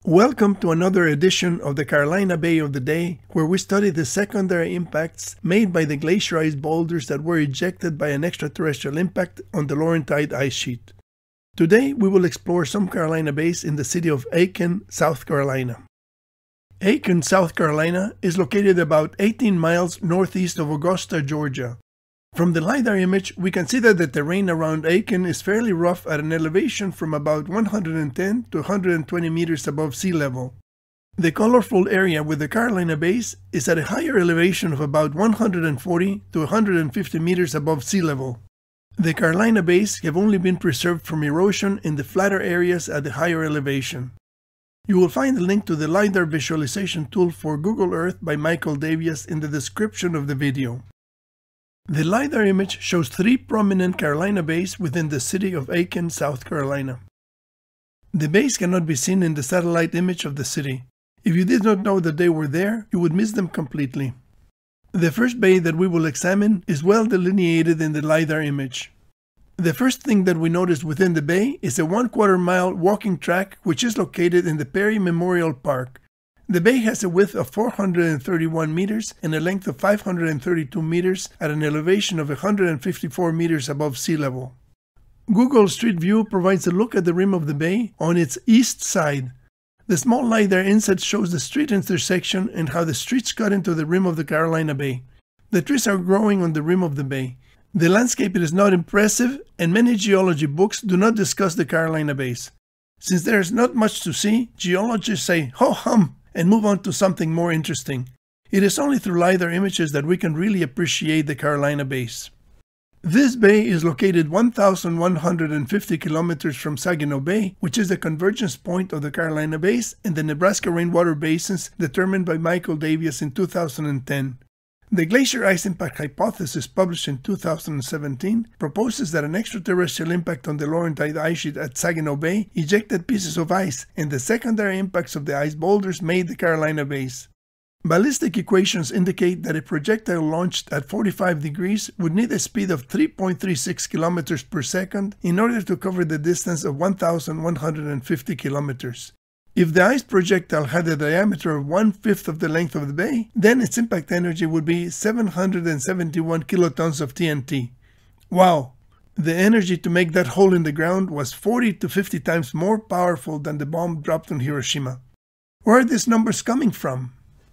Welcome to another edition of the Carolina Bay of the Day, where we study the secondary impacts made by the glaciarized boulders that were ejected by an extraterrestrial impact on the Laurentide ice sheet. Today, we will explore some Carolina bays in the city of Aiken, South Carolina. Aiken, South Carolina is located about 18 miles northeast of Augusta, Georgia. From the LiDAR image, we can see that the terrain around Aiken is fairly rough at an elevation from about 110 to 120 meters above sea level. The colorful area with the Carolina bays is at a higher elevation of about 140 to 150 meters above sea level. The Carolina bays have only been preserved from erosion in the flatter areas at the higher elevation. You will find a link to the LiDAR visualization tool for Google Earth by Davias in the description of the video. The LiDAR image shows three prominent Carolina bays within the city of Aiken, South Carolina. The bays cannot be seen in the satellite image of the city. If you did not know that they were there, you would miss them completely. The first bay that we will examine is well delineated in the LiDAR image. The first thing that we notice within the bay is a 1/4 mile walking track which is located in the Perry Memorial Park. The bay has a width of 431 meters and a length of 532 meters at an elevation of 154 meters above sea level. Google Street View provides a look at the rim of the bay on its east side. The small LiDAR inset shows the street intersection and how the streets cut into the rim of the Carolina Bay. The trees are growing on the rim of the bay. The landscape is not impressive, and many geology books do not discuss the Carolina bays. Since there is not much to see, geologists say ho hum and move on to something more interesting. It is only through LiDAR images that we can really appreciate the Carolina bays. This bay is located 1,150 kilometers from Saginaw Bay, which is the convergence point of the Carolina bays and the Nebraska rainwater basins determined by Davias in 2010. The glacier ice impact hypothesis, published in 2017, proposes that an extraterrestrial impact on the Laurentide ice sheet at Saginaw Bay ejected pieces of ice, and the secondary impacts of the ice boulders made the Carolina bays. Ballistic equations indicate that a projectile launched at 45 degrees would need a speed of 3.36 kilometers per second in order to cover the distance of 1,150 kilometers. If the ice projectile had a diameter of 1/5 of the length of the bay, then its impact energy would be 771 kilotons of TNT. Wow! The energy to make that hole in the ground was 40 to 50 times more powerful than the bomb dropped on Hiroshima. Where are these numbers coming from?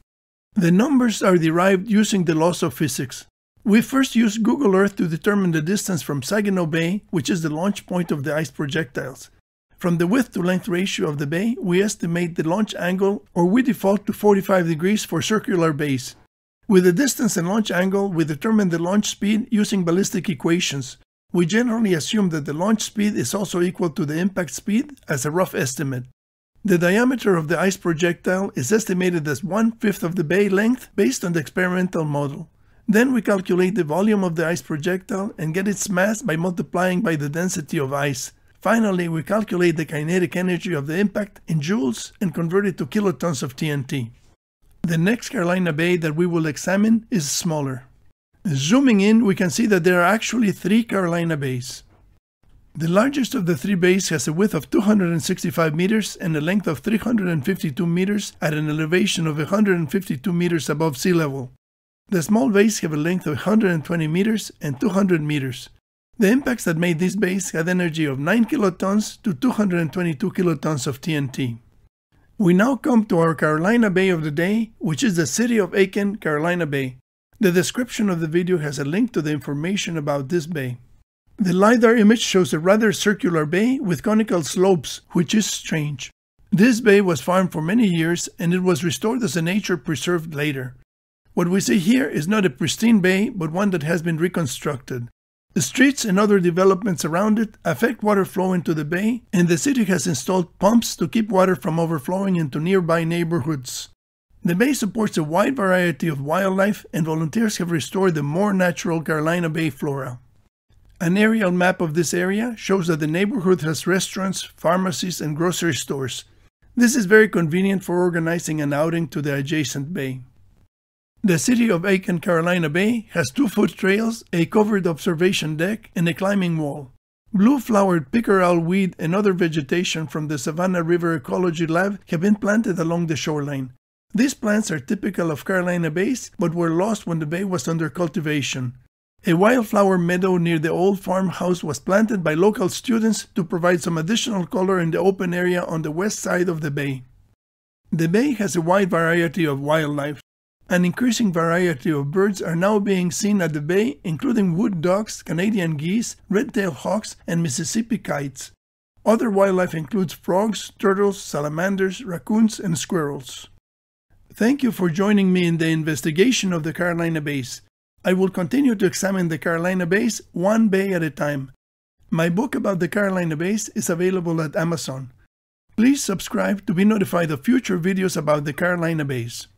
The numbers are derived using the laws of physics. We first used Google Earth to determine the distance from Saginaw Bay, which is the launch point of the ice projectiles. From the width to length ratio of the bay, we estimate the launch angle, or we default to 45 degrees for circular bays. With the distance and launch angle, we determine the launch speed using ballistic equations. We generally assume that the launch speed is also equal to the impact speed as a rough estimate. The diameter of the ice projectile is estimated as 1/5 of the bay length based on the experimental model. Then we calculate the volume of the ice projectile and get its mass by multiplying by the density of ice. Finally, we calculate the kinetic energy of the impact in joules and convert it to kilotons of TNT. The next Carolina bay that we will examine is smaller. Zooming in, we can see that there are actually three Carolina bays. The largest of the three bays has a width of 265 meters and a length of 352 meters at an elevation of 152 meters above sea level. The small bays have a length of 120 meters and 200 meters. The impacts that made these bays had energy of 9 kilotons to 222 kilotons of TNT. We now come to our Carolina Bay of the Day, which is the city of Aiken, Carolina Bay. The description of the video has a link to the information about this bay. The LiDAR image shows a rather circular bay with conical slopes, which is strange. This bay was farmed for many years and it was restored as a nature preserve later. What we see here is not a pristine bay, but one that has been reconstructed. The streets and other developments around it affect water flow into the bay, and the city has installed pumps to keep water from overflowing into nearby neighborhoods. The bay supports a wide variety of wildlife, and volunteers have restored the more natural Carolina Bay flora. An aerial map of this area shows that the neighborhood has restaurants, pharmacies, and grocery stores. This is very convenient for organizing an outing to the adjacent bay. The city of Aiken, Carolina Bay has 2 foot trails, a covered observation deck, and a climbing wall. Blue-flowered pickerel weed and other vegetation from the Savannah River Ecology Lab have been planted along the shoreline. These plants are typical of Carolina bays, but were lost when the bay was under cultivation. A wildflower meadow near the old farmhouse was planted by local students to provide some additional color in the open area on the west side of the bay. The bay has a wide variety of wildlife. An increasing variety of birds are now being seen at the bay, including wood ducks, Canadian geese, red-tailed hawks, and Mississippi kites. Other wildlife includes frogs, turtles, salamanders, raccoons, and squirrels. Thank you for joining me in the investigation of the Carolina bays. I will continue to examine the Carolina bays one bay at a time. My book about the Carolina bays is available at Amazon. Please subscribe to be notified of future videos about the Carolina bays.